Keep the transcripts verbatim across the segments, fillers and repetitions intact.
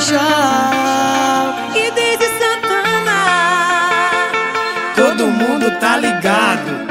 Marechal e desde Santana. todo mundo tá ligado.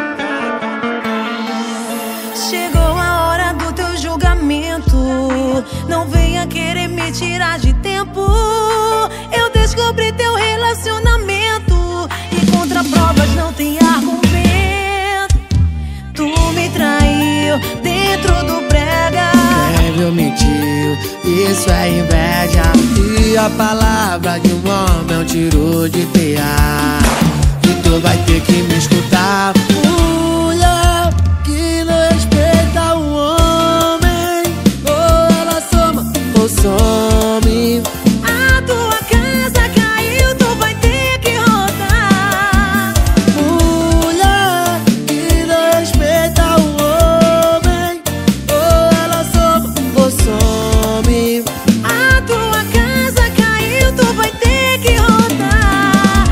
Chegou a hora do teu julgamento. Não venha querer me tirar de tempo. Eu descobri teu relacionamento e contra provas não tem argumento. Tu me traiu dentro do brega. Quem viu mentiu, isso é inveja. E a palavra de um homem é um tiro de tear. E tu vai ter que me escutar. Mulher que não respeita o homem, ou ela soma ou some. A tua casa caiu, tu vai ter que rodar. Mulher que não respeita o homem, ou ela soma ou some. A tua casa caiu, tu vai ter que rodar.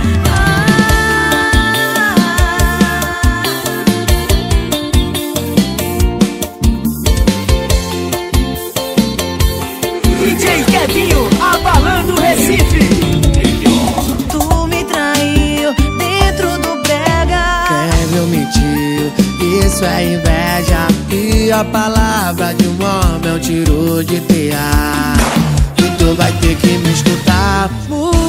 D J Kevinho, abalando o Recife. Tu me traiu dentro do brega. Quem viu mentiu, isso é inveja. E a palavra de um homem é um tiro de tear. E tu vai ter que me escutar.